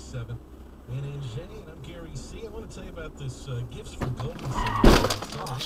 47. And in Shane, I'm Gary C. I want to tell you about this gifts from Golden City.